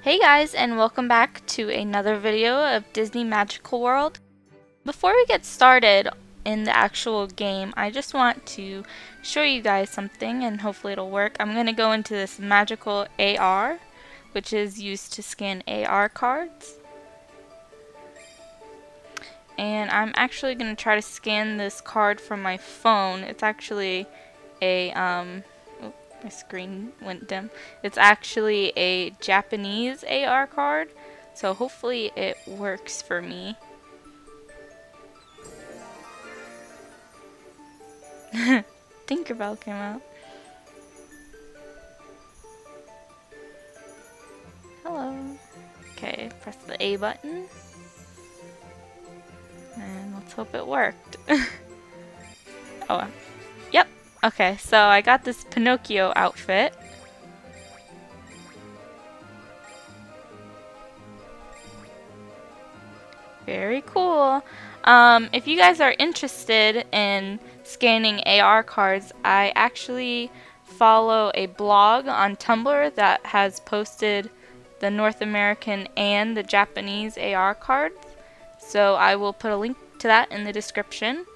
Hey guys, and welcome back to another video of Disney Magical World. Before we get started in the actual game, I just want to show you guys something and hopefully it'll work. I'm going to go into this magical AR, which is used to scan AR cards. And I'm actually going to try to scan this card from my phone. It's actually a my screen went dim. It's actually a Japanese AR card, so hopefully it works for me. Tinkerbell came out. Hello. Okay, press the A button. And let's hope it worked. Oh, yep. Okay, so I got this Pinocchio outfit. Very cool. If you guys are interested in scanning AR cards, I actually follow a blog on Tumblr that has posted the North American and the Japanese AR cards. So I will put a link to that in the description.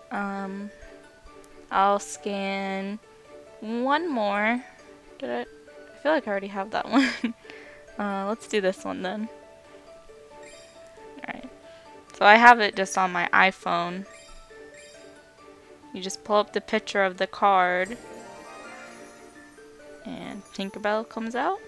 I'll scan one more. I feel like I already have that one. Let's do this one then. Alright. So I have it just on my iPhone. You just pull up the picture of the card and Tinkerbell comes out.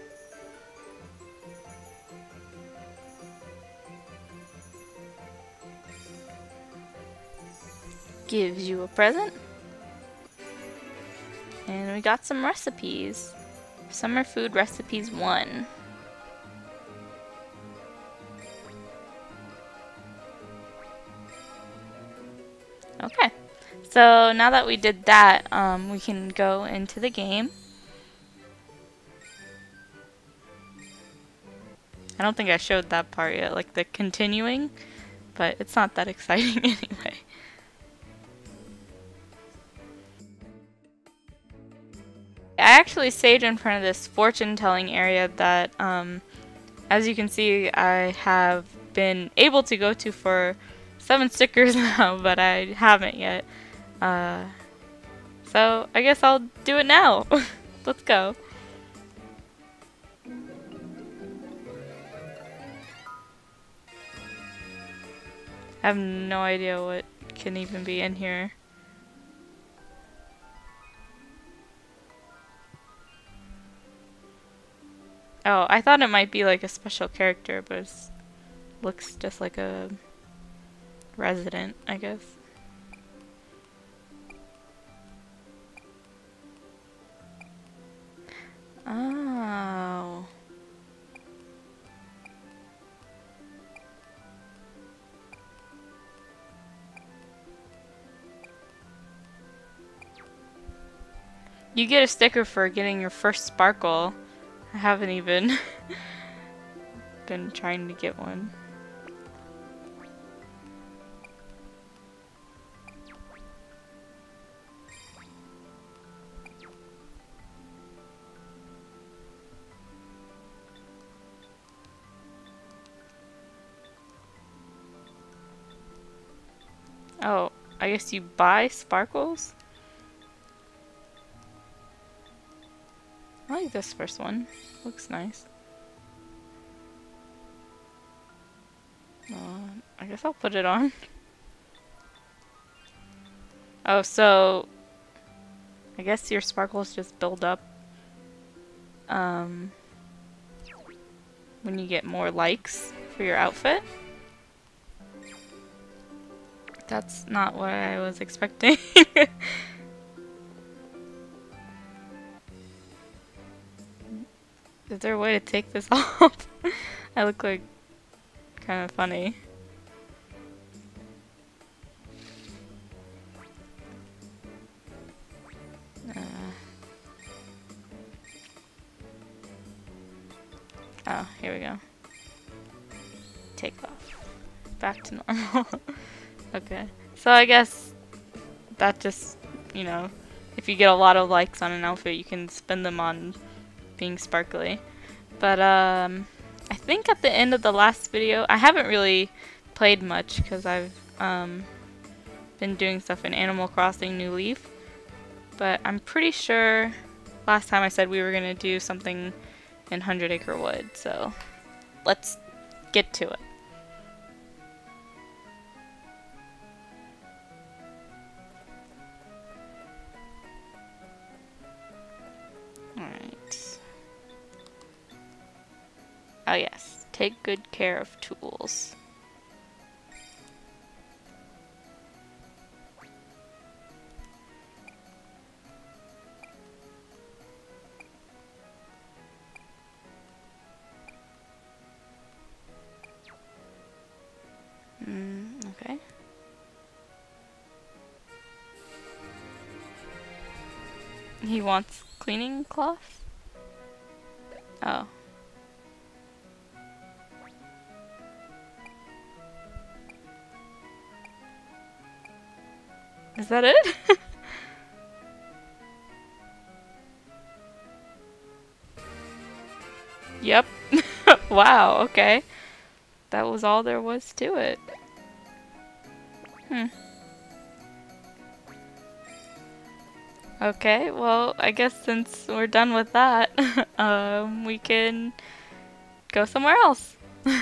Gives you a present. And we got some recipes. Summer Food Recipes 1. Okay, so now that we did that, we can go into the game. I don't think I showed that part yet, like the continuing, but it's not that exciting anyway. I actually stayed in front of this fortune telling area that, as you can see, I have been able to go to for 7 stickers now, but I haven't yet. So I guess I'll do it now. Let's go. I have no idea what can even be in here. Oh, I thought it might be like a special character, but it looks just like a resident, I guess. Oh. You get a sticker for getting your first sparkle. I haven't even been trying to get one. Oh, I guess you buy sparkles? I like this first one. Looks nice. I guess I'll put it on. Oh, so I guess your sparkles just build up when you get more likes for your outfit. That's not what I was expecting. Is there a way to take this off? I look like kind of funny. Oh, here we go. Take off. Back to normal. Okay. So I guess that just, you know, if you get a lot of likes on an outfit, you can spend them on being sparkly. But think at the end of the last video, I haven't really played much because I've been doing stuff in Animal Crossing New Leaf, but I'm pretty sure last time I said we were gonna do something in 100 Acre Wood, so let's get to it. Alright. Oh yes, take good care of tools. Okay. He wants cleaning cloth? Oh. Is that it? Yep. Wow, okay. That was all there was to it. Okay, well, I guess since we're done with that, we can go somewhere else.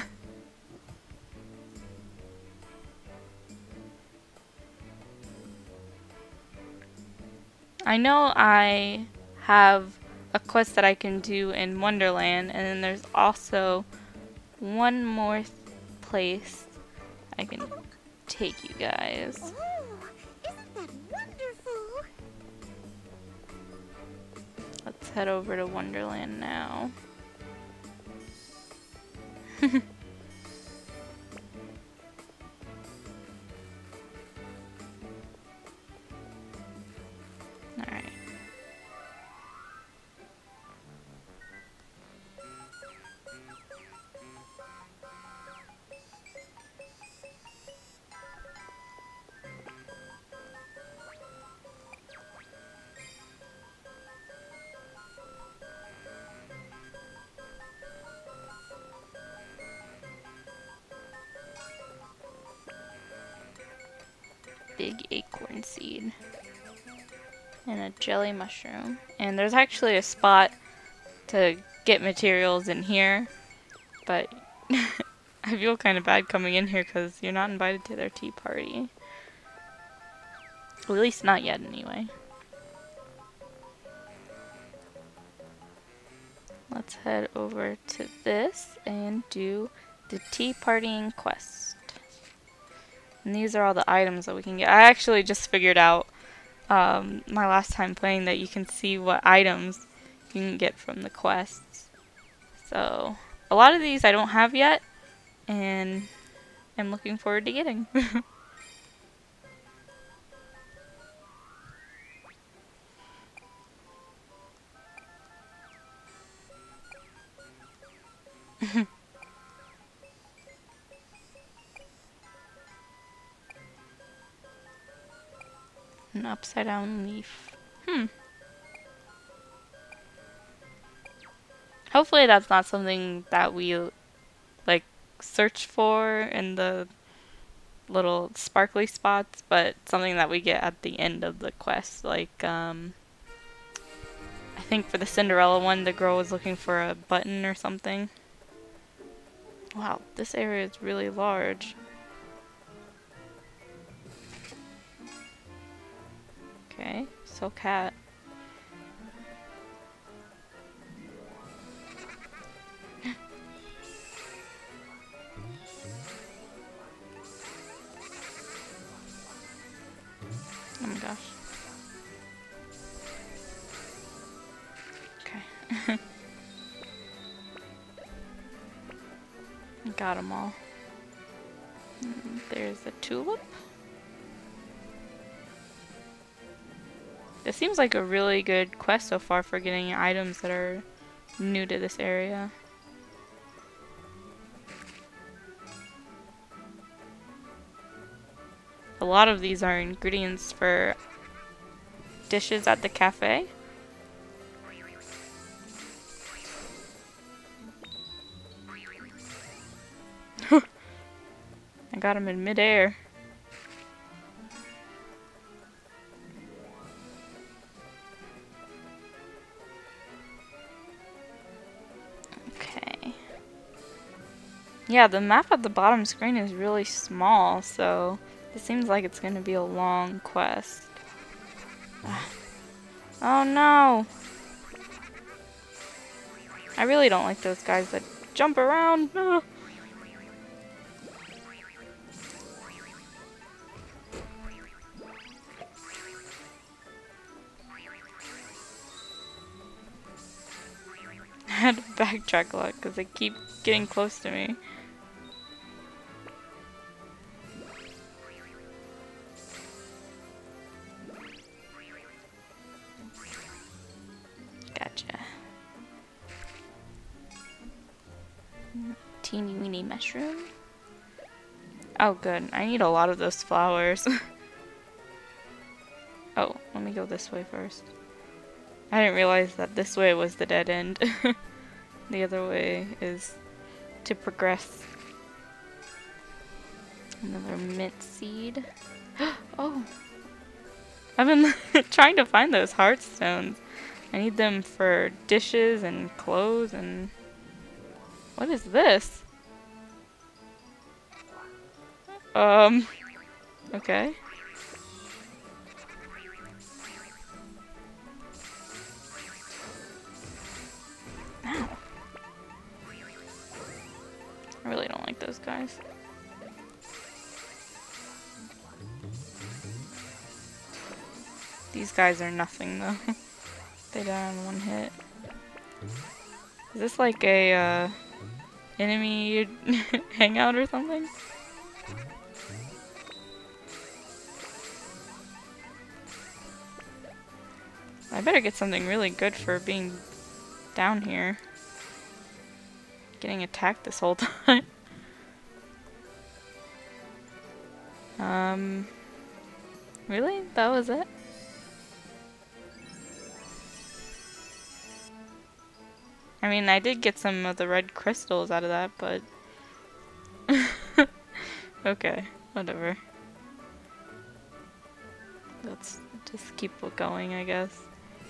I know I have a quest that I can do in Wonderland, and then there's also one more place I can take you guys. Oh, isn't that wonderful? Let's head over to Wonderland now. Alright. Big acorn seed. And a jelly mushroom. And there's actually a spot to get materials in here, but I feel kind of bad coming in here because you're not invited to their tea party. Well, at least not yet anyway. Let's head over to this and do the tea partying quest. And these are all the items that we can get. I actually just figured out my last time playing that you can see what items you can get from the quests. So a lot of these I don't have yet, and I'm looking forward to getting. An upside down leaf. Hopefully that's not something that we like search for in the little sparkly spots, but something that we get at the end of the quest. Like I think for the Cinderella one, the girl was looking for a button or something. Wow, this area is really large. Okay, so cat. Oh my gosh. Okay. Got them all. There's a tulip. This seems like a really good quest so far for getting items that are new to this area. A lot of these are ingredients for dishes at the cafe. I got him in midair. Okay. Yeah, the map at the bottom screen is really small, so it seems like it's gonna be a long quest. Oh no! I really don't like those guys that jump around. I had to backtrack a lot because they keep getting close to me. Gotcha. Teeny weeny mushroom. Oh good, I need a lot of those flowers. Oh, let me go this way first. I didn't realize that this way was the dead end. The other way is to progress. Another mint seed. Oh! I've been trying to find those heart stones. I need them for dishes and clothes and... What is this? Okay. Ow. I really don't like those guys. These guys are nothing though. They die on one hit. Is this like a enemy hangout or something? I better get something really good for being down here. Getting attacked this whole time. Really? That was it? I mean, I did get some of the red crystals out of that, but... Okay, whatever. Let's just keep going, I guess.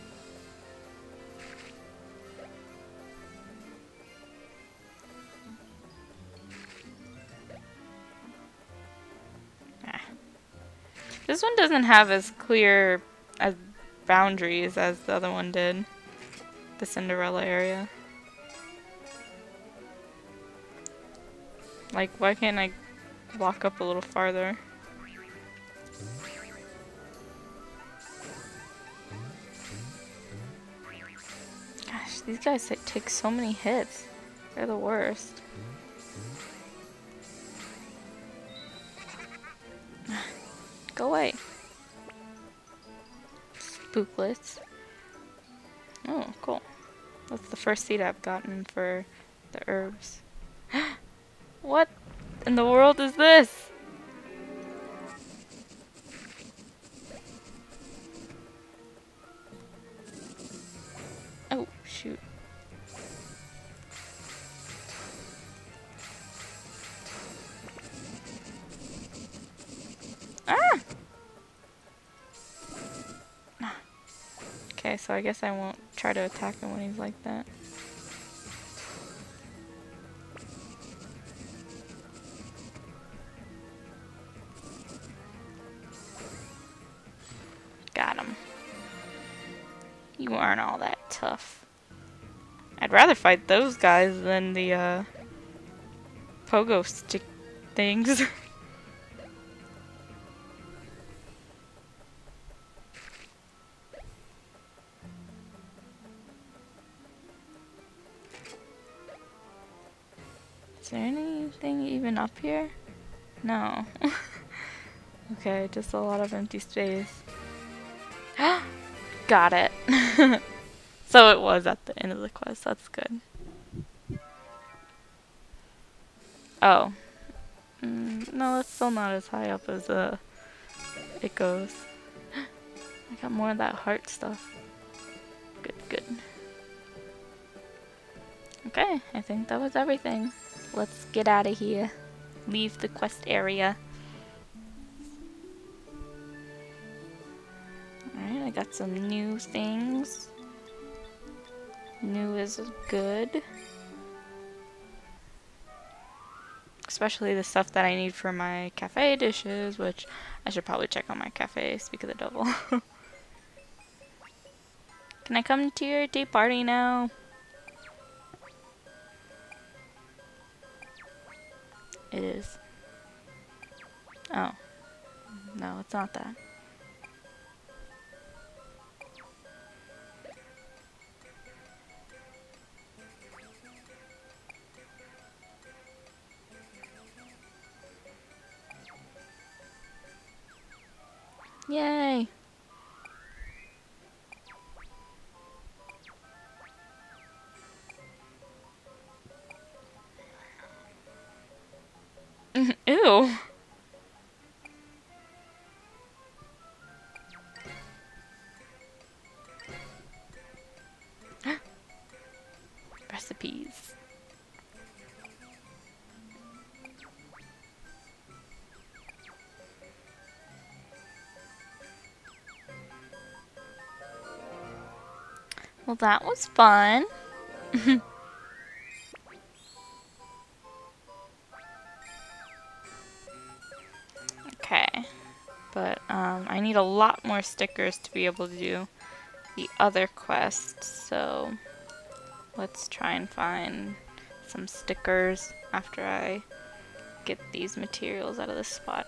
This one doesn't have as clear as boundaries as the other one did. The Cinderella area. Like, why can't I walk up a little farther? Gosh, these guys take so many hits. They're the worst. Go away. Spooklets. Oh, cool. That's the first seed I've gotten for the herbs. What in the world is this? Oh, shoot. Ah! Okay, so I guess I won't try to attack him when he's like that. Got him. You aren't all that tough. I'd rather fight those guys than the pogo stick things. Is there anything even up here? No. Okay, just a lot of empty space. Got it. So it was at the end of the quest, that's good. Oh. No, that's still not as high up as it goes. I got more of that heart stuff. Good, good. Okay, I think that was everything. Let's get out of here. leave the quest area. Alright, I got some new things. New is good. Especially the stuff that I need for my cafe dishes, which I should probably check on my cafe, speak of the devil. Can I come to your tea party now? It is. Oh. No, it's not that. Yay! Ew! Recipes. Well, that was fun. Okay. But, I need a lot more stickers to be able to do the other quests, so let's try and find some stickers after I get these materials out of this spot.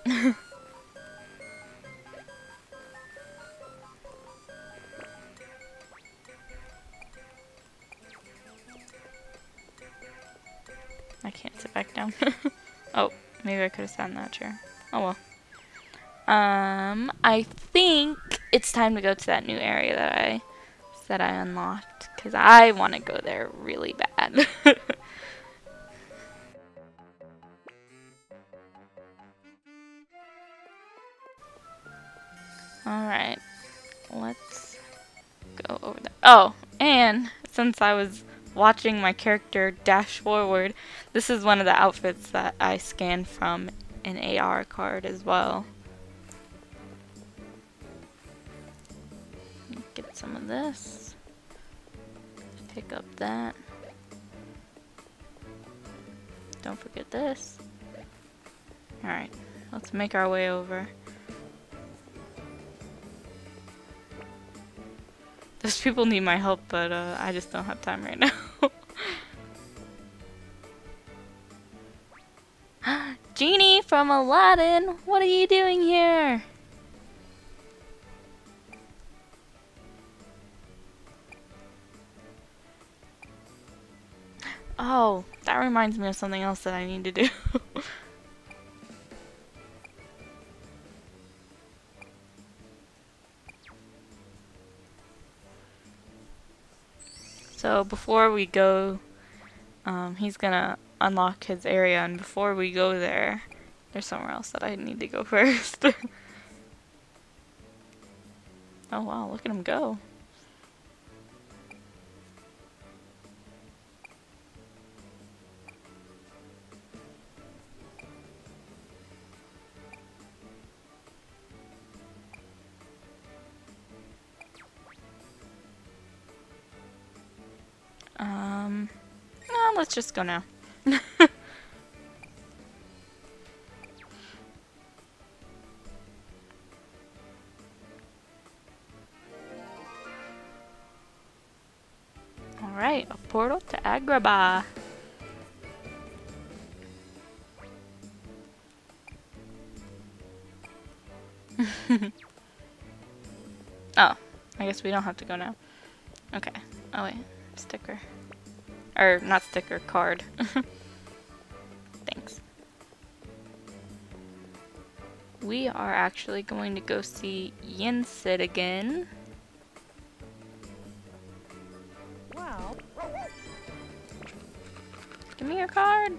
I can't sit back down. Oh, maybe I could have sat in that chair. Oh well. I think it's time to go to that new area that I said I unlocked, because I want to go there really bad. Alright, let's go over there. Oh, and since I was watching my character dash forward, this is one of the outfits that I scanned from an AR card as well. Get some of this. Pick up that. Don't forget this. Alright, let's make our way over. Those people need my help, but I just don't have time right now. Genie from Aladdin, what are you doing here? Oh, that reminds me of something else that I need to do. So before we go, he's gonna unlock his area, and before we go there, there's somewhere else that I need to go first. Oh wow, look at him go. No, let's just go now. Alright, a portal to Agrabah. Oh, I guess we don't have to go now. Okay. Oh wait, sticker. Or, not sticker, card. Thanks. We are actually going to go see Yensid again. Wow. Give me your card.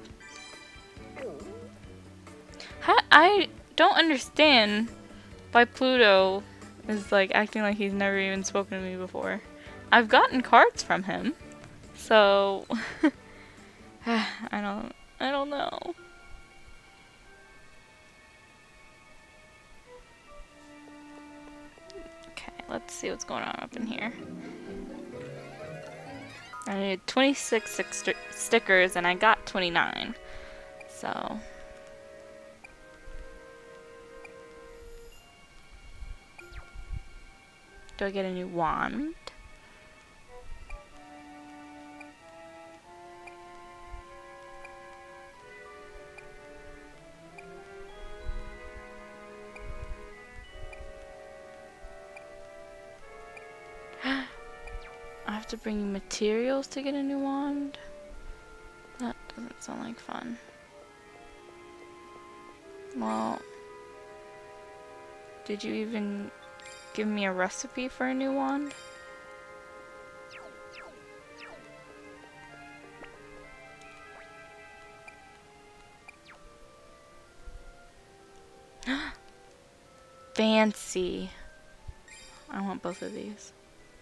I don't understand why Pluto is like acting like he's never even spoken to me before. I've gotten cards from him, so I don't know. let's see what's going on up in here. I need 26 stickers and I got 29. So do I get a new wand? I have to bring materials to get a new wand? That doesn't sound like fun. Well, did you even give me a recipe for a new wand? Fancy. I want both of these.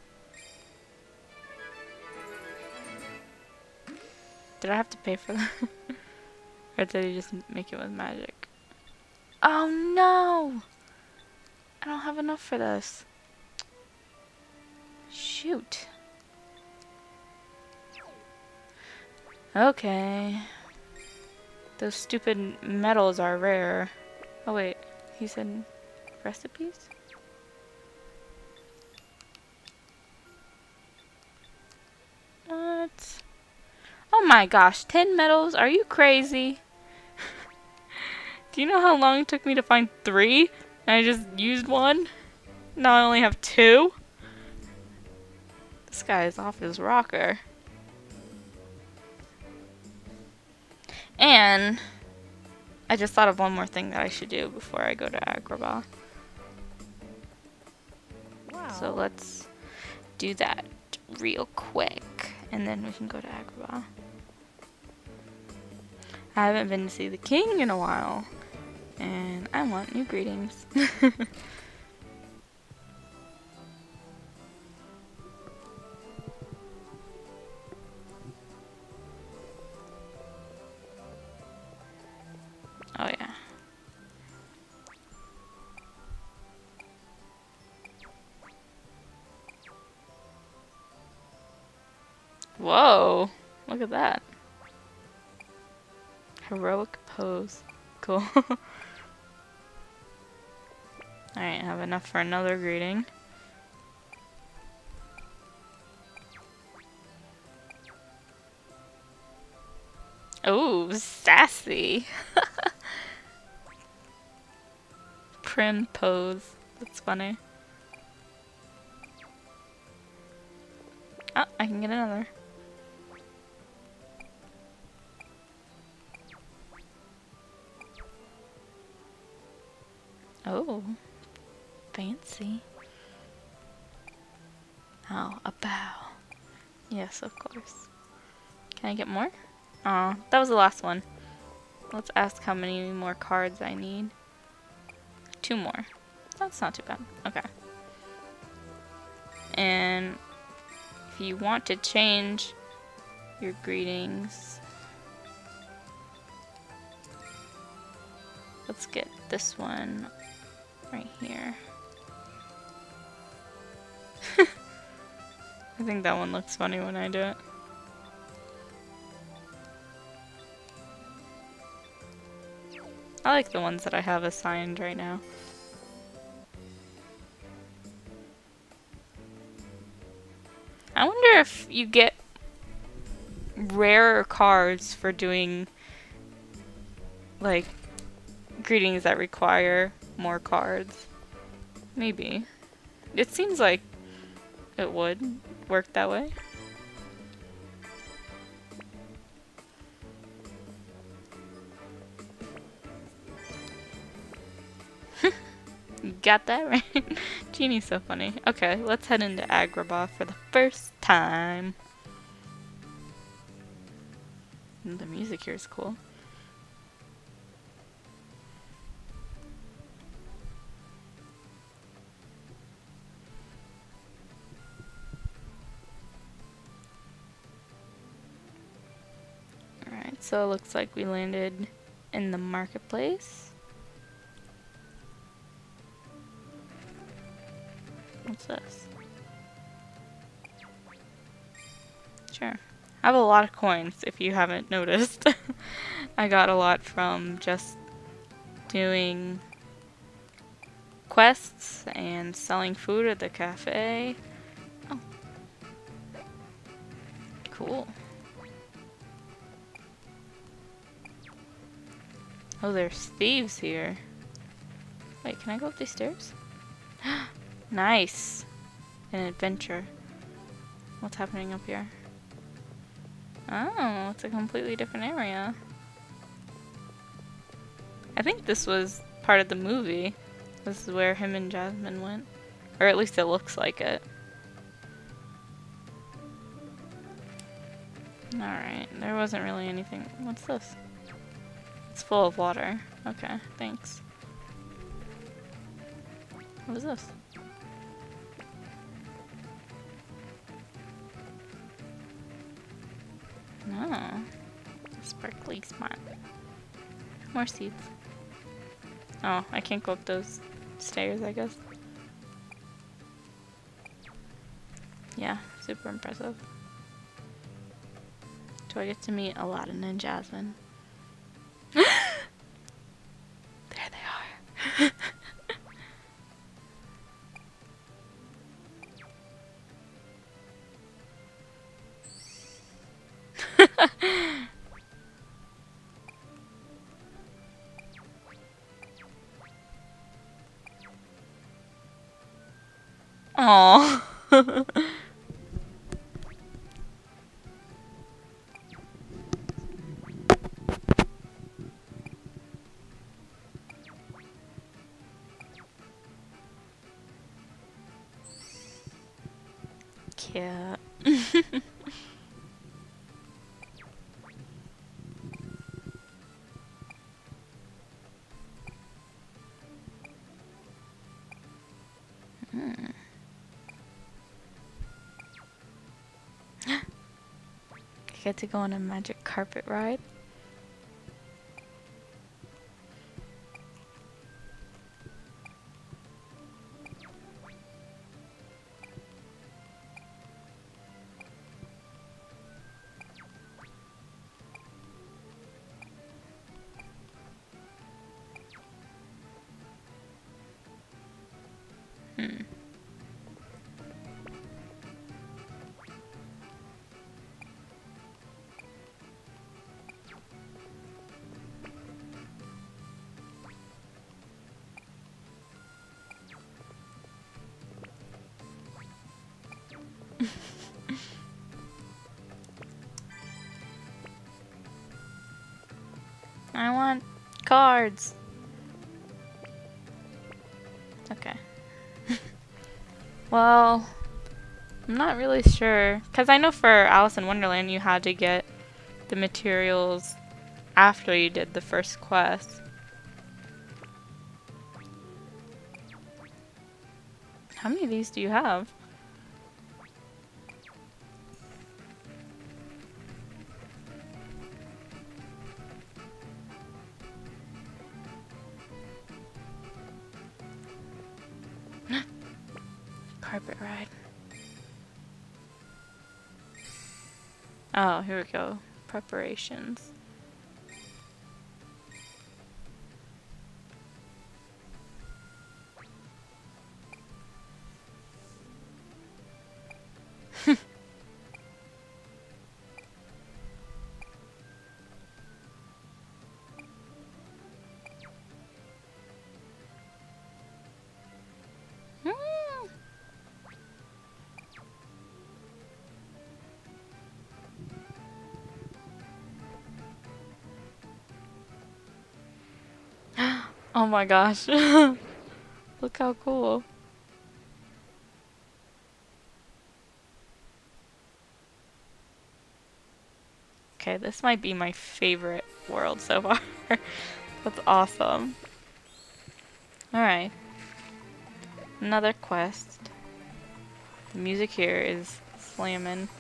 Did I have to pay for that? Or did he just make it with magic? Oh no! I don't have enough for this. Shoot. Okay. Those stupid metals are rare. Oh wait, he said recipes? What? Oh my gosh, 10 metals? Are you crazy? Do you know how long it took me to find 3? And I just used 1? Now I only have 2? This guy is off his rocker. And I just thought of one more thing that I should do before I go to Agrabah. Wow. So let's do that real quick. And then we can go to Agrabah. I haven't been to see the king in a while. And I want new greetings. Oh yeah. Whoa, look at that. Heroic pose. Cool. Alright, I have enough for another greeting. Oh, sassy. Prim pose. That's funny. Oh, I can get another. Oh, fancy. Oh, a bow. Yes, of course. Can I get more? Aw, that was the last one. Let's ask how many more cards I need. 2 more. That's not too bad. Okay. And if you want to change your greetings, let's get this one right here. I think that one looks funny when I do it. I like the ones that I have assigned right now. I wonder if you get rarer cards for doing like greetings that require more cards. Maybe. It seems like it would work that way. You got that right? Genie's so funny. Okay, let's head into Agrabah for the first time. The music here is cool. Alright, so it looks like we landed in the marketplace. What's this? Sure. I have a lot of coins, if you haven't noticed. I got a lot from just doing quests and selling food at the cafe. Oh. Cool. Oh, there's thieves here. Wait, can I go up these stairs? Nice. An adventure. What's happening up here? Oh, it's a completely different area. I think this was part of the movie. This is where him and Jasmine went. Or at least it looks like it. Alright, there wasn't really anything. What's this? It's full of water. Okay, thanks. What is this? Oh, sparkly spot. More seeds. Oh, I can't go up those stairs, I guess. Yeah, super impressive. Do I get to meet Aladdin and Jasmine? There they are. Aww. Cute. I get to go on a magic carpet ride. I want cards. Okay. Well, I'm not really sure. Because I know for Alice in Wonderland you had to get the materials after you did the first quest. How many of these do you have? Carpet ride. Oh, here we go. Preparations. Oh my gosh. Look how cool. Okay, this might be my favorite world so far. That's awesome. Alright. Another quest. The music here is slamming.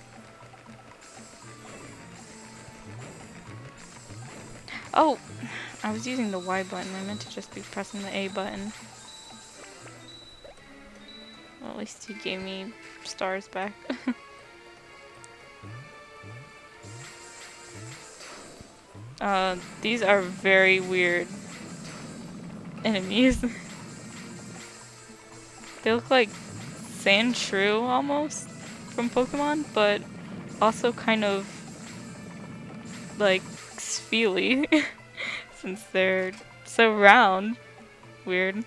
Oh! I was using the Y button. I meant to just be pressing the A button. What least he gave me stars back. These are very weird enemies. They look like Sandshrew almost from Pokemon, but also kind of like Spheely since they're so round. Weird.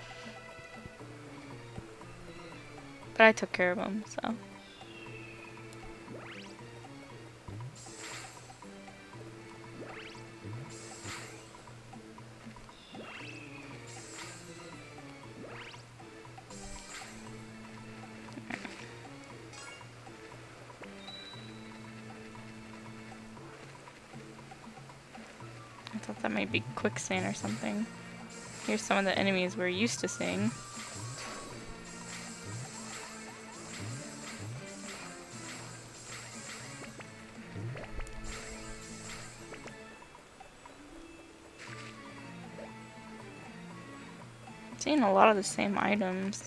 But I took care of them, so. I thought that might be quicksand or something. Here's some of the enemies we're used to seeing. Seeing a lot of the same items.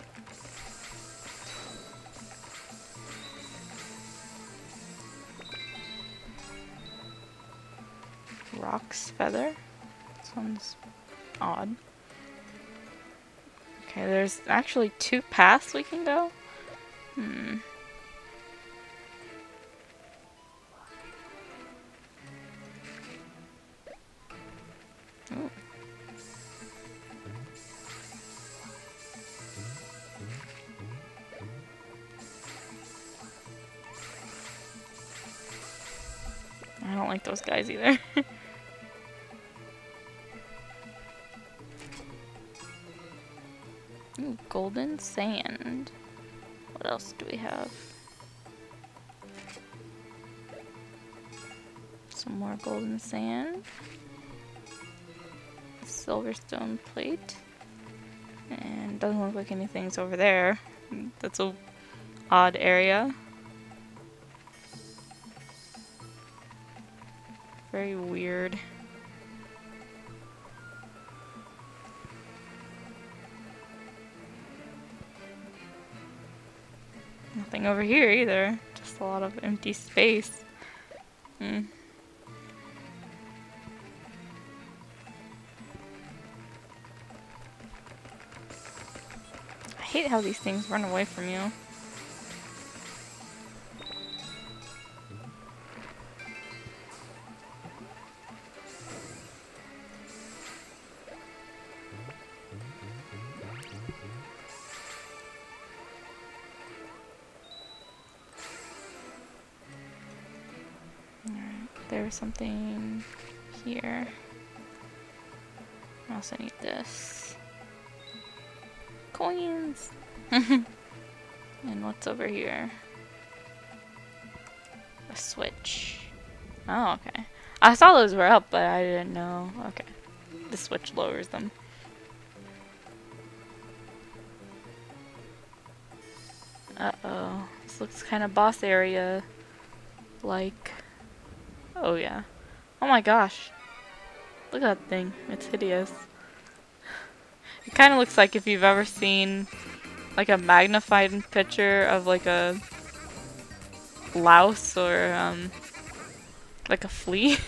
Rock's feather? Sounds odd. Okay, there's actually 2 paths we can go. Hmm. Ooh. I don't like those guys either. Ooh, golden sand. What else do we have? Some more golden sand. Silverstone plate. And doesn't look like anything's over there. That's a odd area. Very weird. Nothing over here either. Just a lot of empty space. Hmm. I hate how these things run away from you. There's something here. I also need this. Coins! And what's over here? A switch. Oh, okay. I saw those were up, but I didn't know. Okay. The switch lowers them. Uh-oh. This looks kind of boss area like. Oh yeah. Oh my gosh. Look at that thing. It's hideous. It kind of looks like if you've ever seen like a magnified picture of like a louse or like a flea.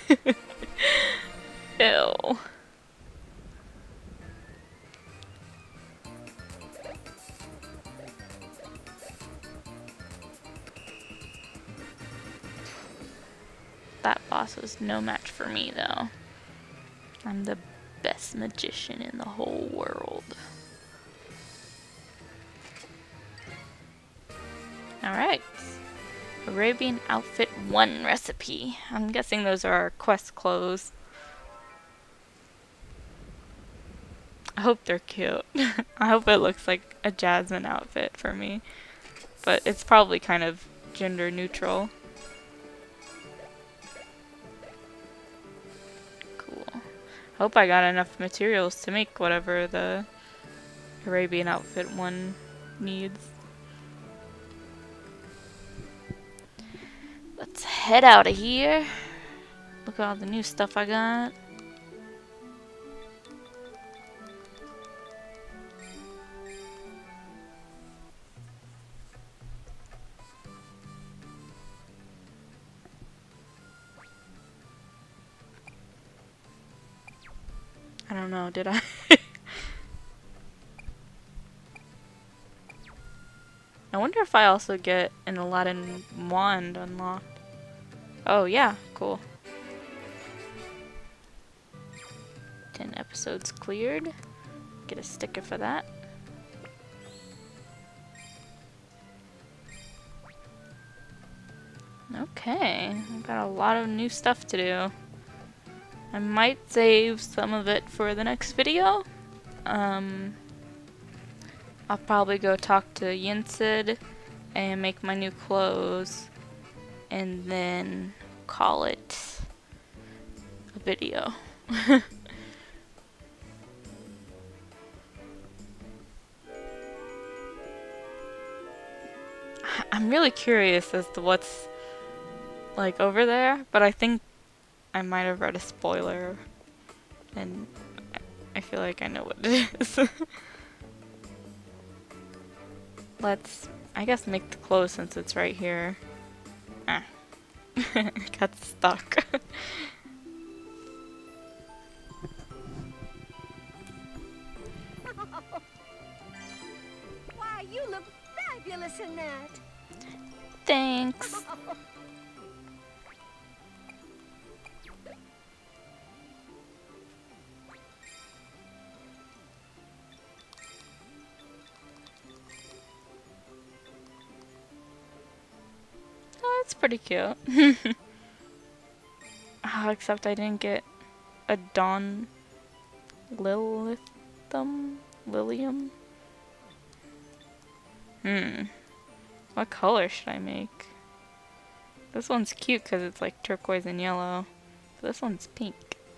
Ew. That boss was no match for me though. I'm the best magician in the whole world. Alright. Arabian Outfit 1 recipe. I'm guessing those are our quest clothes. I hope they're cute. I hope it looks like a Jasmine outfit for me. But it's probably kind of gender neutral. Cool. Hope I got enough materials to make whatever the Arabian Outfit 1 needs. Let's head out of here. Look at all the new stuff I got. I don't know, did I? I wonder if I also get an Aladdin wand unlocked. Oh yeah, cool. 10 episodes cleared. Get a sticker for that. Okay, I've got a lot of new stuff to do. I might save some of it for the next video. I'll probably go talk to Yinsid and make my new clothes and then call it a video. I'm really curious as to what's like over there, but I think I might have read a spoiler and I feel like I know what it is. Let's, I guess, make the clothes since it's right here. Ah. Got stuck. Why, you look fabulous in that. Thanks. Oh, that's pretty cute. Oh, except I didn't get a Dawn Lilium? What color should I make? This one's cute because it's like turquoise and yellow. So this one's pink.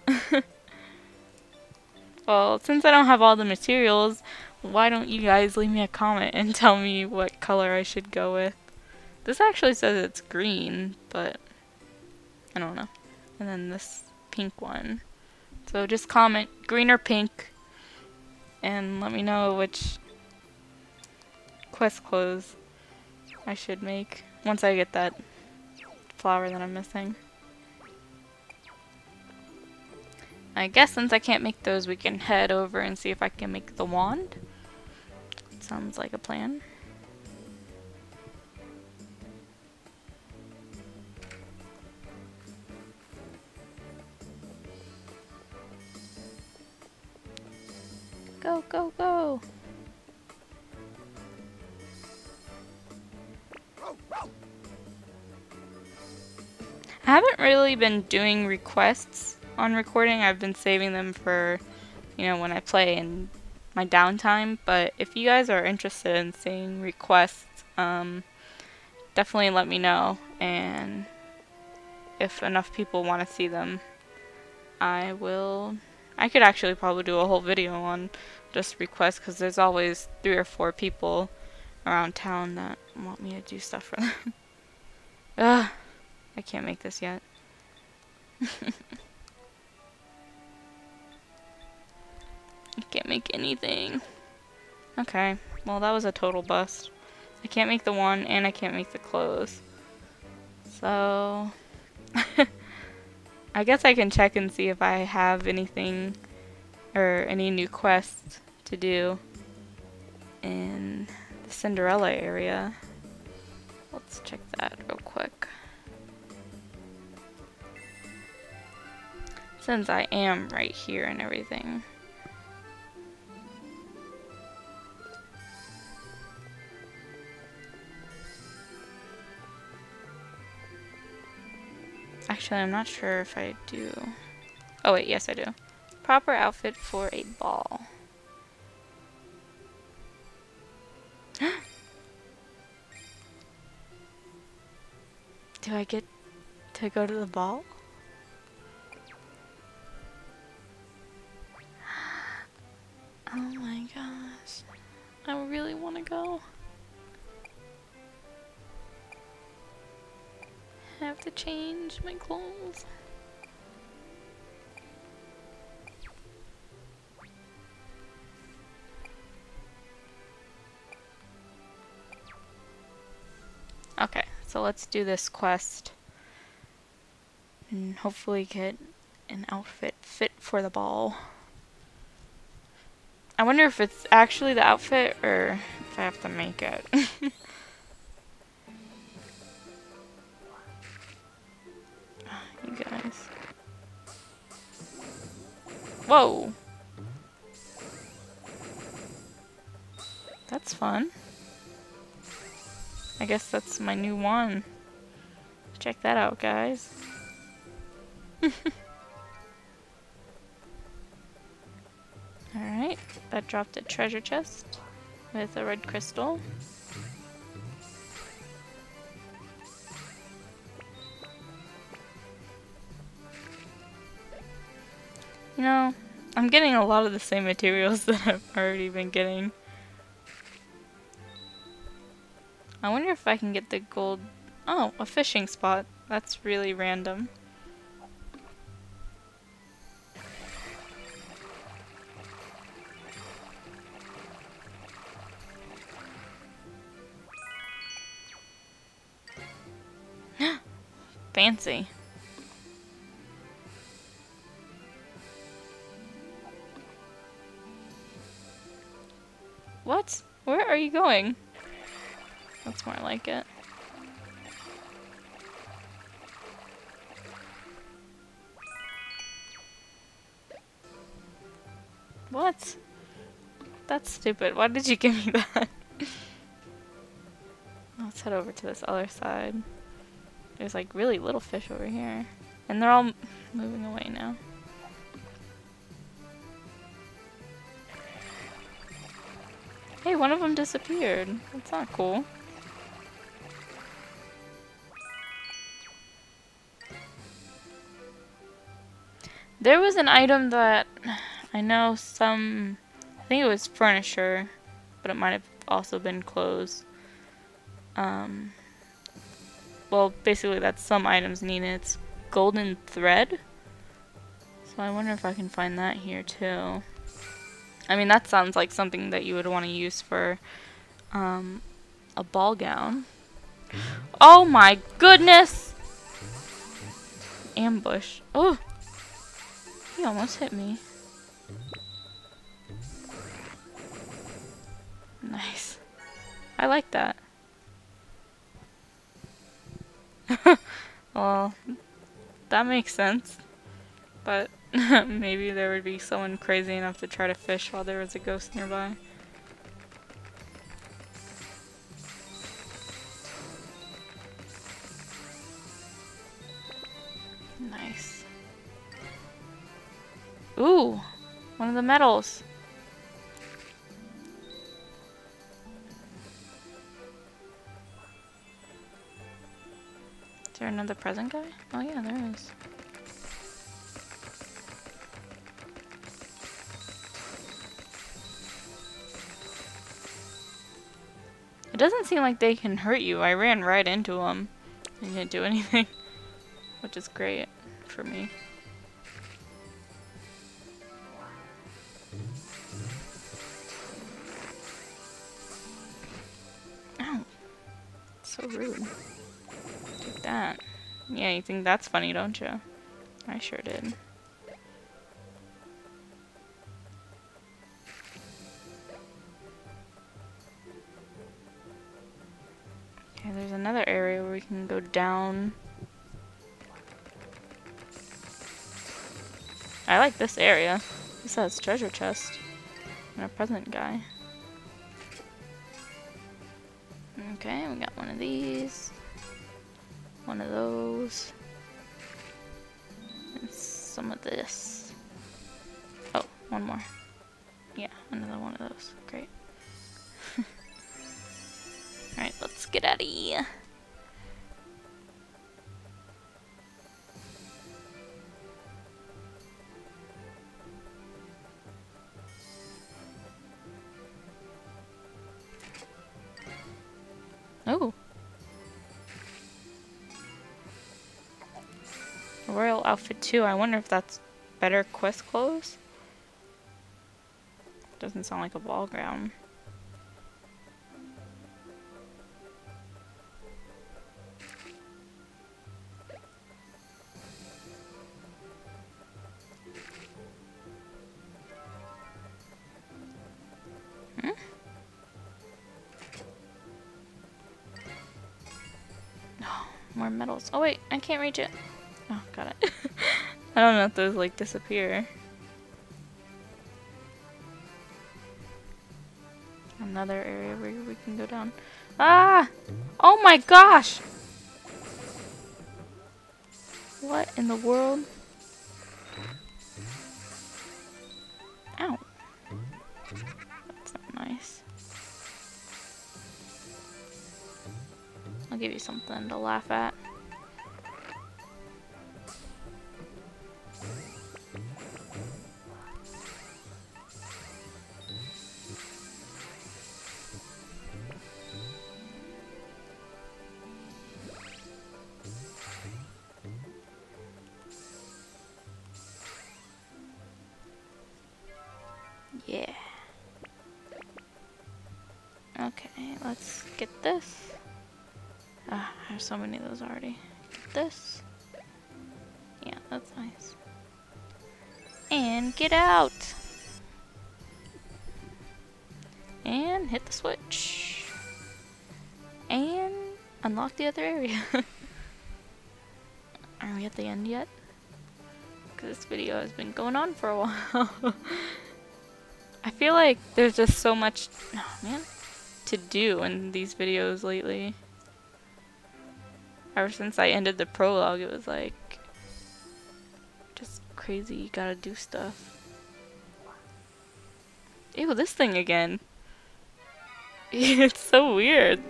Well, since I don't have all the materials, why don't you guys leave me a comment and tell me what color I should go with? This actually says it's green, but I don't know. And then this pink one. So just comment green or pink and let me know which quest clothes I should make once I get that flower that I'm missing. I guess since I can't make those, we can head over and see if I can make the wand. Sounds like a plan. Go, go, go! I haven't really been doing requests on recording. I've been saving them for, you know, when I play in my downtime. But if you guys are interested in seeing requests, definitely let me know. And if enough people want to see them, I will. I could actually probably do a whole video on just requests because there's always 3 or 4 people around town that want me to do stuff for them. Ugh, I can't make this yet. I can't make anything. Okay, well that was a total bust. I can't make the one and I can't make the clothes. So I guess I can check and see if I have anything or any new quests to do in the Cinderella area. Let's check that real quick. Since I am right here and everything. Actually, I'm not sure if I do. Oh wait, yes I do. Proper outfit for a ball. Do I get to go to the ball? Oh my gosh. I really want to go. I have to change my clothes. Okay, so let's do this quest and hopefully get an outfit fit for the ball. I wonder if it's actually the outfit or if I have to make it. You guys. Whoa! That's fun. I guess that's my new one. Check that out, guys. Alright, that dropped a treasure chest with a red crystal. You know, I'm getting a lot of the same materials that I've already been getting. I wonder if I can get the gold... Oh, a fishing spot. That's really random. Fancy. What? Where are you going? That's more like it. What? That's stupid. Why did you give me that? Let's head over to this other side. There's like really little fish over here. And they're all moving away now. Hey, one of them disappeared. That's not cool. There was an item that I know some... I think it was furniture, but it might have also been clothes. Well, basically that's some items needed. It's golden thread. So I wonder if I can find that here too. I mean, that sounds like something that you would want to use for a ball gown. Oh my goodness! Ambush. Oh! He almost hit me. Nice. I like that. Well, that makes sense. But maybe there would be someone crazy enough to try to fish while there was a ghost nearby. Nice. Ooh! One of the medals! Is there another present guy? Oh yeah, there is. It doesn't seem like they can hurt you. I ran right into them. They didn't do anything. Which is great for me. Ow. So rude. Take that. Yeah, you think that's funny, don't you? I sure did. Okay, there's another area where we can go down. I like this area. This has treasure chest. And a present guy. Okay, we got one of these. One of those. And some of this. Oh, one more. Yeah, another one of those. Great. Alright, let's get out of here. Oh. Royal outfit 2. I wonder if that's better quest clothes? Doesn't sound like a ball gown. more medals. Oh wait, I can't reach it. Oh, got it. I don't know if those like disappear. Another area where we can go down. Ah! Oh my gosh! What in the world? Ow. That's not nice. I'll give you something to laugh at. Yeah. Okay, let's get this. Ah, I have so many of those already. Get this. Yeah, that's nice. And get out! And hit the switch. And unlock the other area. Are we at the end yet? Because this video has been going on for a while. I feel like there's just so much, oh man, to do in these videos lately. Ever since I ended the prologue, it was like just crazy. You gotta do stuff. Ew, this thing again. It's so weird.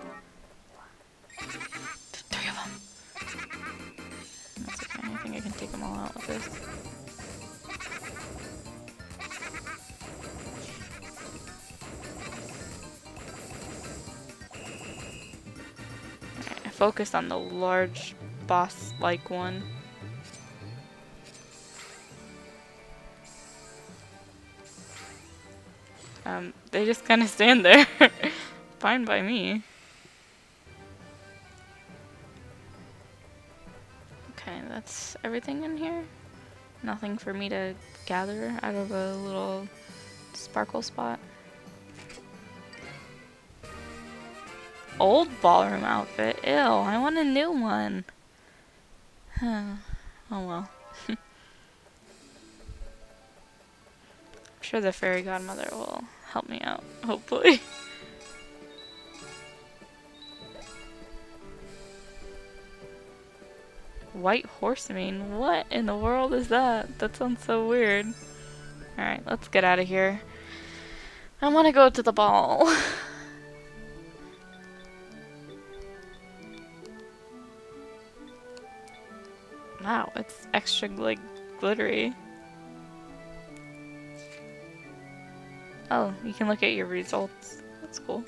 Three of them. That's okay. I think I can take them all out with this. I focused on the large boss-like one. They just kind of stand there. Fine by me. Okay, that's everything in here. Nothing for me to gather out of a little sparkle spot. Old ballroom outfit. Ew, I want a new one. Oh well. I'm sure the fairy godmother will help me out, hopefully. White horsemane? What in the world is that? That sounds so weird. Alright, let's get out of here. I want to go to the ball. Wow, it's extra like glittery. Oh, you can look at your results. That's cool.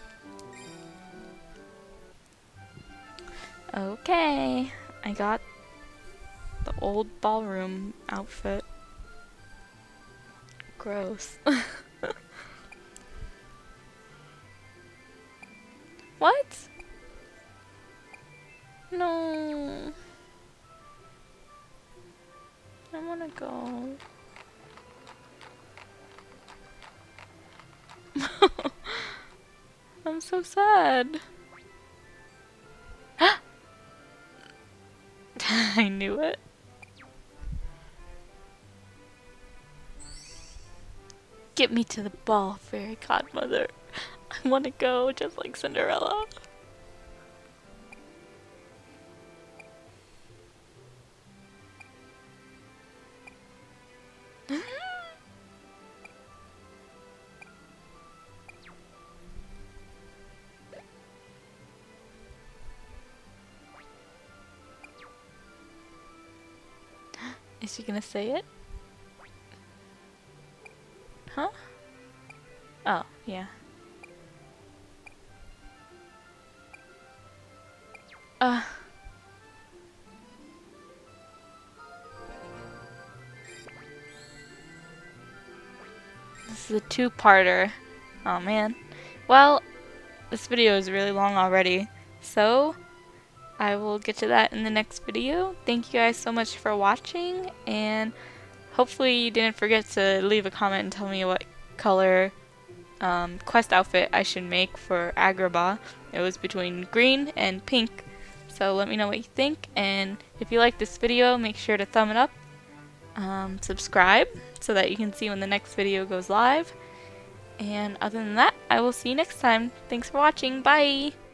Okay, I got the old ballroom outfit. Gross. What? No. I wanna go. I'm so sad. I knew it. Get me to the ball, fairy godmother. I want to go just like Cinderella. Is she gonna say it? Huh? Oh, yeah. This is a two-parter. Oh man. Well, this video is really long already, so I will get to that in the next video. Thank you guys so much for watching, and hopefully you didn't forget to leave a comment and tell me what color quest outfit I should make for Agrabah. It was between green and pink, So let me know what you think, and if you like this video, make sure to thumb it up, subscribe so that you can see when the next video goes live, and other than that, I will see you next time. Thanks for watching. Bye!